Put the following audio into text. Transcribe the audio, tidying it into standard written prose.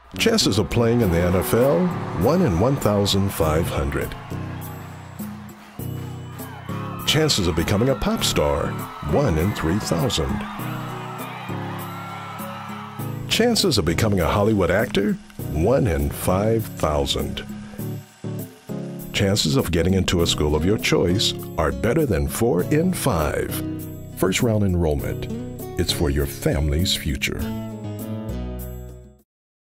Chances of playing in the NFL, 1 in 1,500. Chances of becoming a pop star, 1 in 3,000. Chances of becoming a Hollywood actor, 1 in 5,000. Chances of getting into a school of your choice are better than 4 in 5. First round enrollment. It's for your family's future.